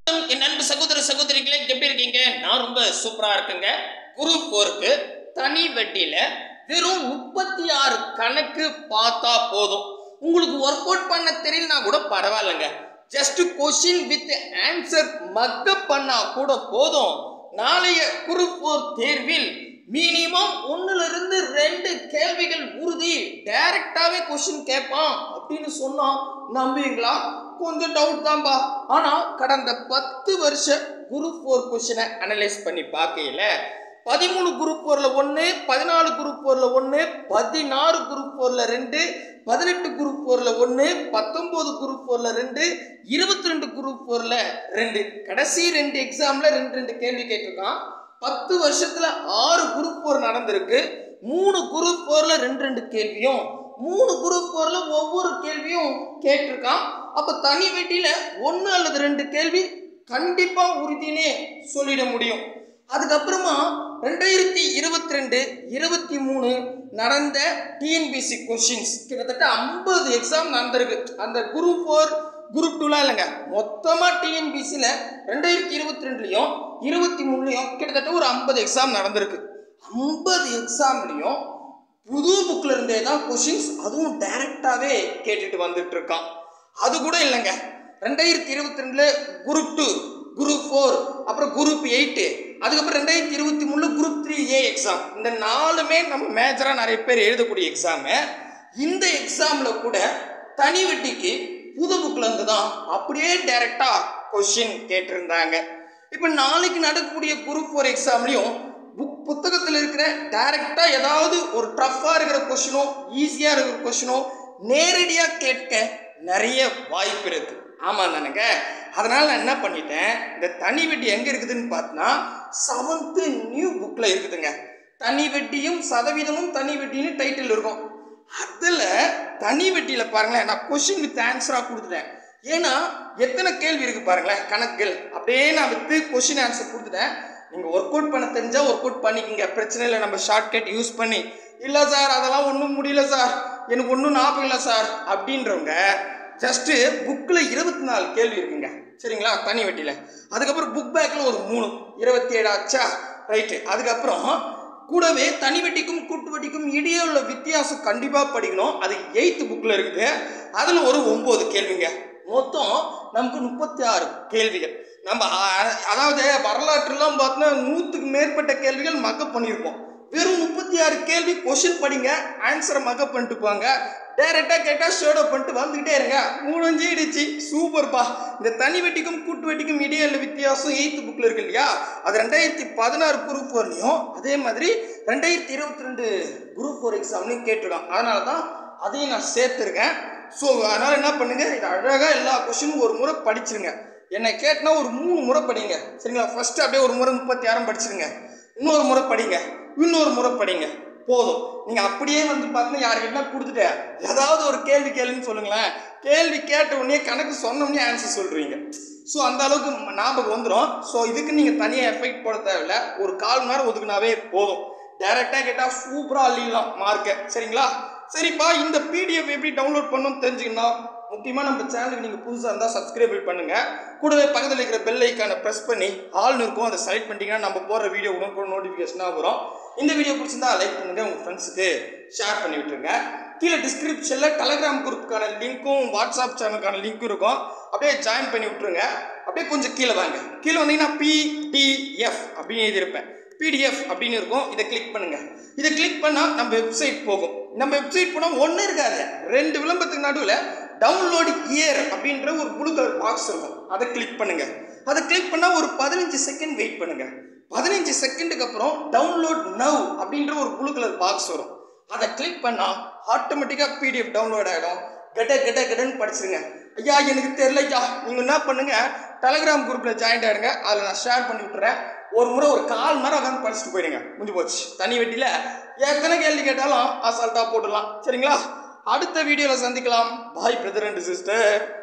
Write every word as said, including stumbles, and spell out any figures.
என் அன்பு சகோதர சகோதரிகளே எப்படி இருக்கீங்க? நான் ரொம்ப சூப்பரா இருக்குங்க. குரூப் ஃபோருக்கு தனி வட்டியில வெறும் முப்பத்தி ஆறு கணக்கு பார்த்தா போதும். உங்களுக்கு ஒர்க் அவுட் பண்ண தெரியலனா கூட பரவாயில்லைங்க. Just question with answer mug up பண்ணா கூட போதும். நாளைய குரூப் ஃபோர் தேர்வில் மினிமம் ஒன்னுல இருந்து ரெண்டு கேள்விகள் உறுதி. டைரக்டாவே கொஸ்டின் கேட்பான் அப்படின்னு சொன்னா நம்புவீங்களா? கொஞ்சம் டவுட் தான்பா. ஆனா கடந்த பத்து வருஷ குரூப் ஃபோர் கொஸ்டினை அனலைஸ் பண்ணி பார்க்கையில பதிமூணு குரூப் ஃபோர்ல ஒன்று, பதினாலு குரூப் ஃபோர்ல ஒன்று, பதினாறு குரூப் ஃபோர்ல ரெண்டு, பதினெட்டு குரூப் ஃபோர்ல ஒன்று, பத்தொன்பது குரூப் ஃபோர்ல ரெண்டு, இருபத்தி ரெண்டு குரூப் ஃபோர்ல ரெண்டு, கடைசி ரெண்டு எக்ஸாம்ல ரெண்டு ரெண்டு கேள்வி கேட்டிருக்கான். பத்து வருஷத்துல ஆறு குரூப் ஃபோர் நடந்திருக்கு. மூணு குரூப் ஃபோர்ல ரெண்டு ரெண்டு கேள்வியும், மூணு குரூப் ஃபோர்ல ஒவ்வொரு கேள்வியும் கேட்டிருக்கான். அப்ப தனி வெட்டியில ஒன்று அல்லது ரெண்டு கேள்வி கண்டிப்பா உறுதினே சொல்லிட முடியும். அதுக்கப்புறமா ரெண்டாயிரத்தி இருபத்தி ரெண்டு இருபத்தி மூணு நடந்த டிஎன்பிசி கொஸ்டின்ஸ் கிட்டத்தட்ட ஐம்பது எக்ஸாம் நடந்திருக்கு. அந்த குரூப் ஃபோர் குரூப் டூலாம் இல்லைங்க, மொத்தமா டிஎன்பிசியில் ரெண்டாயிரத்தி இருபத்தி ரெண்டுலையும் இருபத்தி மூணுலையும் கிட்டத்தட்ட ஒரு ஐம்பது எக்ஸாம் நடந்திருக்கு. ஐம்பது எக்ஸாம்லையும் புது புக்கில் இருந்தே தான் கொஸ்டின்ஸ், அதுவும் டைரக்டாகவே கேட்டுட்டு வந்துட்டு இருக்கான். அது கூட இல்லைங்க, ரெண்டாயிரத்தி இருபத்தி ரெண்டுல குரூப் டூ, குரூப் ஃபோர், அப்புறம் குரூப் எயிட்டு, அதுக்கப்புறம் ரெண்டாயிரத்தி இருபத்தி மூணுல குரூப் த்ரீ ஏ எக்ஸாம். இந்த நாலுமே நம்ம மேஜராக நிறைய பேர் எழுதக்கூடிய எக்ஸாமு. இந்த எக்ஸாமில் கூட தனி வெட்டிக்கு புது புக்கில் இருந்து தான் அப்படியே டைரக்டா கொஸ்டின் கேட்டிருந்தாங்க. இப்போ நாளைக்கு நடக்கக்கூடிய குரூப் ஃபோர் எக்ஸாம்லையும் புக் புத்தகத்தில் இருக்கிற டைரக்டா ஏதாவது ஒரு டஃப்பாக இருக்கிற கொஸ்டினோ ஈஸியாக இருக்கிற கொஸ்டினோ நேரடியாக கேட்க நிறைய வாய்ப்பு இருக்கு. ஆமாம் தானுங்க. அதனால நான் என்ன பண்ணிட்டேன், இந்த தனி வெட்டி எங்கே இருக்குதுன்னு பார்த்தோன்னா செவன்த்து நியூ புக்கில் இருக்குதுங்க. தனி வெட்டியும் சதவீதமும் தனி வெட்டின்னு டைட்டில் இருக்கும். அதில் தனி வெட்டியில் பாருங்களேன், நான் கொஸ்டின் வித் ஆன்சராக கொடுத்துட்டேன். ஏன்னா எத்தனை கேள்வி இருக்குது பாருங்களேன், கணக்குகள் அப்படியே நான் வித்து கொஸ்டின் ஆன்சர் கொடுத்துட்டேன். நீங்கள் ஒர்க் அவுட் பண்ண தெரிஞ்சால் ஒர்க் அவுட் பண்ணிக்கோங்க, பிரச்சனை இல்லை. நம்ம ஷார்ட்கட் யூஸ் பண்ணி இல்லை சார் அதெல்லாம் ஒன்றும் முடியல சார், எனக்கு ஒன்றும் ஞாபகம் இல்லை சார் அப்படின்றவங்க ஜஸ்ட்டு புக்கில் இருபத்தி நாலு கேள்வி இருக்குங்க, சரிங்களா, தனி வெட்டியில். அதுக்கப்புறம் புக் பேக்கில் ஒரு மூணு, இருபத்தி ஏழு ஆச்சா, ரைட்டு. அதுக்கப்புறம் கூடவே தனி வெட்டிக்கும் கூட்டு வெட்டிக்கும் இடையே உள்ள வித்தியாசம் கண்டிப்பாக படிக்கணும். அது எயித்து புக்கில் இருக்குது. அதில் ஒரு ஒம்பது கேள்விங்க. மொத்தம் நமக்கு முப்பத்தி ஆறு கேள்விகள். நம்ம அதாவது வரலாற்றுலாம் பார்த்தோன்னா நூற்றுக்கு மேற்பட்ட கேள்விகள் மக்கப் பண்ணியிருப்போம். வெறும் முப்பத்தி ஆறு கேள்வி கொஸ்டின் படிங்க, ஆன்சரை மக்கப் பண்ணிட்டு போங்க. டைரெக்டாக கேட்டால் ஷேடோ பண்ணிட்டு வந்துக்கிட்டே இருங்க. மூணஞ்சிடுச்சு, சூப்பர்ப்பா. இந்த தனி வெட்டிக்கும் கூட்டு வெட்டிக்கும் இடையே உள்ள வித்தியாசம் எயித்து புக்கில் இருக்கு இல்லையா, அது ரெண்டாயிரத்தி பதினாறு குரூப் ஃபோர்லையும் அதே மாதிரி ரெண்டாயிரத்தி இருபத்தி ரெண்டு குரூப் ஃபோர் எக்ஸாம்லையும் கேட்டிருக்கான். அதனால தான் அதையும் நான் சேர்த்துருக்கேன். ஸோ அதனால் என்ன பண்ணுங்கள், இது அழகாக எல்லா கொஸ்டினும் ஒரு முறை படிச்சிருங்க. என்னை கேட்டினா ஒரு மூணு முறை படிங்க, சரிங்களா. ஃபஸ்ட்டு அப்படியே ஒரு முறை முப்பத்தி ஆறும் படிச்சிருங்க, இன்னொரு முறை படிங்க, இன்னொரு முறை படிங்க, போதும். நீங்கள் அப்படியே வந்து பார்த்தீங்கன்னா யாருக்கிட்ட கொடுத்துட்டு ஏதாவது ஒரு கேள்வி கேளுன்னு சொல்லுங்களேன், கேள்வி கேட்ட உடனே கணக்கு சொன்னோடனே ஆன்சர் சொல்கிறீங்க. ஸோ அந்த அளவுக்கு ஞாபகம் வந்துடும். ஸோ இதுக்கு நீங்கள் தனியாக எஃபெக்ட் போட தேவையில்லை, ஒரு கால் மணி நேரம் ஒதுக்குனாவே போதும். டைரெக்டாக கேட்டால் சூப்பராக அள்ளிடலாம் மார்க்கை, சரிங்களா. சரிப்பா, இந்த பிடிஎஃப் எப்படி டவுன்லோட் பண்ணணும்னு தெரிஞ்சுக்கணும். முக்கியமாக நம்ம சேனலுக்கு நீங்கள் புதுசாக இருந்தால் சப்ஸ்கிரைப் பண்ணுங்கள். கூடவே பக்கத்தில் இருக்கிற பெல் ஐக்கானை ப்ரெஸ் பண்ணி ஆல்னு இருக்கும், அதை செலக்ட் பண்ணிட்டீங்கன்னா நம்ம போகிற வீடியோ உடனே நோட்டிஃபிகேஷனாக வரும். இந்த வீடியோ பிடிச்சிருந்தா லைக் பண்ணுங்கள், உங்கள் ஃப்ரெண்ட்ஸுக்கு ஷேர் பண்ணி விட்டுருங்க. கீழே டிஸ்கிரிப்ஷனில் டெலகிராம் குரூப்புக்கான லிங்க்கும் வாட்ஸ்அப் சேனலுக்கான லிங்க்கும் இருக்கும், அப்படியே ஜாயின் பண்ணி விட்டுருங்க. அப்படியே கொஞ்சம் கீழே வாங்க, கீழே வந்தீங்கன்னா பிடிஎஃப் அப்படின்னு எழுதியிருப்பேன், பிடிஎஃப் அப்படின்னு இருக்கும். இதை கிளிக் பண்ணுங்க. இதை கிளிக் பண்ணால் நம்ம வெப்சைட் போகும். நம்ம வெப்சைட் போனால் ஒன்றும் இருக்காது, ரெண்டு விளம்பரத்துக்கு நடுவில் டவுன்லோடு இயர் அப்படின்ற ஒரு ப்ளூ கலர் பாக்ஸ் இருக்கும், அதை கிளிக் பண்ணுங்க. அதை கிளிக் பண்ணால் ஒரு பதினஞ்சு செகண்ட் வெயிட் பண்ணுங்க. பதினஞ்சு செகண்டுக்கு அப்புறம் டவுன்லோட் நவ் அப்படின்ற ஒரு ப்ளூ கலர் பாக்ஸ் வரும், அதை கிளிக் பண்ணால் ஆட்டோமேட்டிக்காக பிடிஎஃப் டவுன்லோட் ஆகிடும். கெட்ட கெட்ட கெட்டன்னு படிச்சிருங்க. ஐயா எனக்கு தெரியல ஐயா, நீங்கள் என்ன பண்ணுங்க, டெலகிராம் குரூப்பில் ஜாயின் ஆகிடுங்க, அதில் நான் ஷேர் பண்ணி விட்டுறேன். ஒரு முறை ஒரு கால் மரம் உட்காந்து படிச்சுட்டு போயிடுங்க, முடிஞ்சு போச்சு. தனி வெட்டியில் எத்தனை கேள்வி கேட்டாலும் அசால்ட்டாக போட்டுடலாம், சரிங்களா. அடுத்த வீடியோவில் சந்திக்கலாம். Bye brother and sister.